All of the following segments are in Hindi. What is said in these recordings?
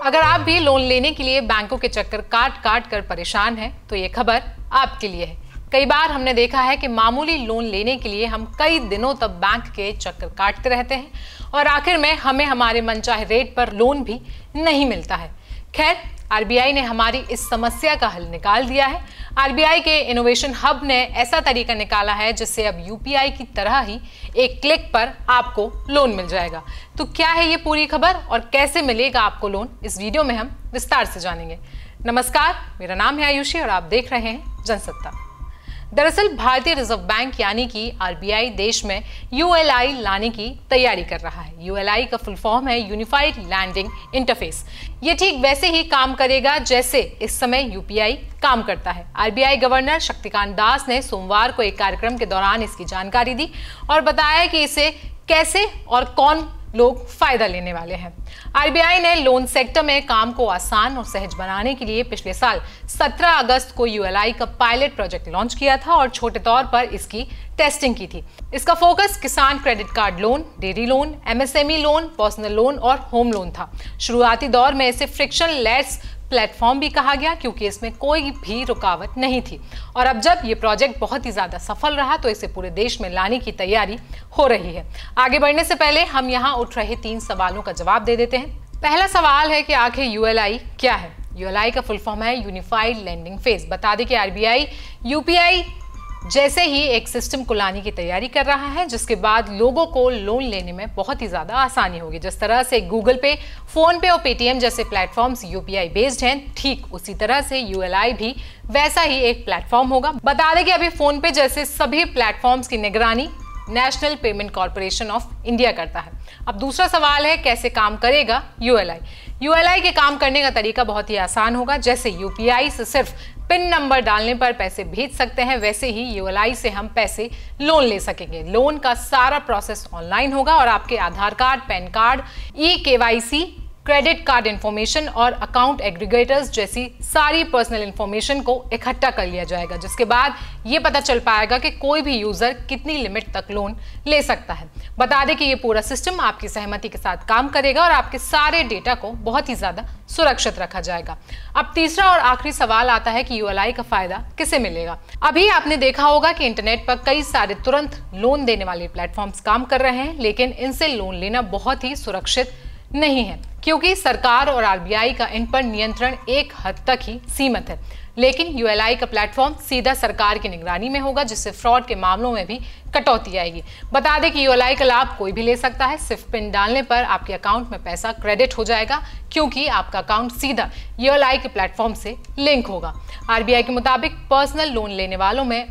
अगर आप भी लोन लेने के लिए बैंकों के चक्कर काट काट कर परेशान हैं, तो ये खबर आपके लिए है। कई बार हमने देखा है कि मामूली लोन लेने के लिए हम कई दिनों तक बैंक के चक्कर काटते रहते हैं और आखिर में हमें हमारे मनचाहे रेट पर लोन भी नहीं मिलता है। खैर, आरबीआई ने हमारी इस समस्या का हल निकाल दिया है। आरबीआई के इनोवेशन हब ने ऐसा तरीका निकाला है जिससे अब यूपीआई की तरह ही एक क्लिक पर आपको लोन मिल जाएगा। तो क्या है ये पूरी खबर और कैसे मिलेगा आपको लोन, इस वीडियो में हम विस्तार से जानेंगे। नमस्कार, मेरा नाम है आयुषी और आप देख रहे हैं जनसत्ता। दरअसल भारतीय रिजर्व बैंक यानी कि आरबीआई देश में यूएलआई लाने की तैयारी कर रहा है। यूएलआई का फुल फॉर्म है यूनिफाइड लैंडिंग इंटरफेस। ये ठीक वैसे ही काम करेगा जैसे इस समय यूपीआई काम करता है। आरबीआई गवर्नर शक्तिकांत दास ने सोमवार को एक कार्यक्रम के दौरान इसकी जानकारी दी और बताया कि इसे कैसे और कौन लोग फायदा लेने वाले हैं। आरबीआई ने लोन सेक्टर में काम को आसान और सहज बनाने के लिए पिछले साल 17 अगस्त को यूएलआई का पायलट प्रोजेक्ट लॉन्च किया था और छोटे तौर पर इसकी टेस्टिंग की थी। इसका फोकस किसान credit card loan, dairy loan, MSME loan, personal loan और होम लोन था। शुरुआती दौर में इसे फ्रिक्शनलेस प्लेटफॉर्म भी कहा गया क्योंकि इसमें कोई भी रुकावट नहीं थी। और अब जब ये प्रोजेक्ट बहुत ही ज्यादा सफल रहा तो इसे पूरे देश में लाने की तैयारी हो रही है। आगे बढ़ने से पहले हम यहाँ उठ रहे 3 सवालों का जवाब दे देते हैं। पहला सवाल है कि आखिर यूएलआई क्या है। यूएलआई का फुल फॉर्म है यूनिफाइड लैंडिंग फेस। बता दें कि आरबीआई यूपीआई जैसे ही एक सिस्टम को लाने की तैयारी कर रहा है जिसके बाद लोगों को लोन लेने में बहुत ही ज्यादा आसानी होगी। जिस तरह से गूगल पे, फोन पे और पेटीएम जैसे प्लेटफॉर्म्स यूपीआई बेस्ड हैं, ठीक उसी तरह से यूएलआई भी वैसा ही एक प्लेटफॉर्म होगा। बता दें कि अभी फोन पे जैसे सभी प्लेटफॉर्म्स की निगरानी National Payment Corporation of India करता है। अब दूसरा सवाल है कैसे काम करेगा यूएलआई। यूएलआई के काम करने का तरीका बहुत ही आसान होगा। जैसे यूपीआई से सिर्फ पिन नंबर डालने पर पैसे भेज सकते हैं, वैसे ही यूएलआई से हम पैसे लोन ले सकेंगे। लोन का सारा प्रोसेस ऑनलाइन होगा और आपके Aadhaar card, PAN card, e-KYC, credit card information और अकाउंट एग्रीगेटर्स जैसी सारी पर्सनल इंफॉर्मेशन को इकट्ठा कर लिया जाएगा, जिसके बाद ये पता चल पाएगा कि कोई भी यूजर कितनी लिमिट तक लोन ले सकता है। बता दें कि ये पूरा सिस्टम आपकी सहमति के साथ काम करेगा और आपके सारे डेटा को बहुत ही ज्यादा सुरक्षित रखा जाएगा। अब तीसरा और आखिरी सवाल आता है कि यूएलआई का फायदा किसे मिलेगा। अभी आपने देखा होगा कि इंटरनेट पर कई सारे तुरंत लोन देने वाले प्लेटफॉर्म्स काम कर रहे हैं, लेकिन इनसे लोन लेना बहुत ही सुरक्षित नहीं है क्योंकि सरकार और आरबीआई का इन पर नियंत्रण एक हद तक ही सीमित है। लेकिन यूएलआई का प्लेटफॉर्म सीधा सरकार की निगरानी में होगा जिससे फ्रॉड के मामलों में भी कटौती आएगी। बता दें कि यूएलआई का लाभ कोई भी ले सकता है। सिर्फ पिन डालने पर आपके अकाउंट में पैसा क्रेडिट हो जाएगा क्योंकि आपका अकाउंट सीधा यूएलआई के प्लेटफॉर्म से लिंक होगा। आरबीआई के मुताबिक पर्सनल लोन लेने वालों में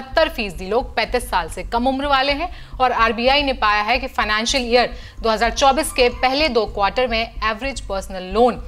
69% लोग 35 साल से कम उम्र वाले हैं और आरबीआई ने पाया है कि फाइनेंशियल ईयर 2024 के पहले 2 क्वार्टर में एवरेज पर्सनल लोन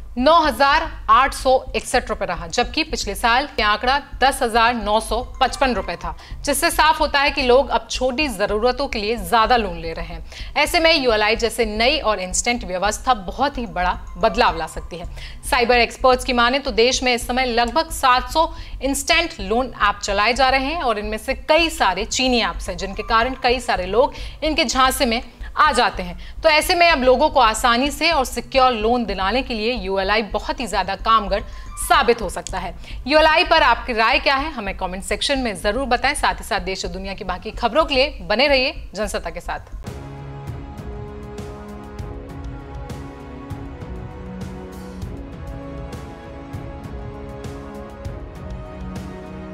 9,861 रुपए रहा, जबकि पिछले साल यह आंकड़ा 10,955 रुपए था, जिससे साफ होता है कि लोग अब छोटी जरूरतों के लिए ज्यादा लोन ले रहे हैं। ऐसे में यूएलआई जैसे नई और इंस्टेंट व्यवस्था बहुत ही बड़ा बदलाव ला सकती है। साइबर एक्सपर्ट्स की माने तो देश में इस समय लगभग 700 इंस्टेंट लोन ऐप चलाए जा रहे हैं और इनमें से कई सारे चीनी ऐप्स हैं जिनके कारण कई सारे लोग इनके झांसे में आ जाते हैं। तो ऐसे में अब लोगों को आसानी से और सिक्योर लोन दिलाने के लिए यूएलआई बहुत ही ज्यादा कारगर साबित हो सकता है। यूएलआई पर आपकी राय क्या है, हमें कमेंट सेक्शन में जरूर बताएं। साथ ही साथ देश और दुनिया की बाकी खबरों के लिए बने रहिए जनसत्ता के साथ।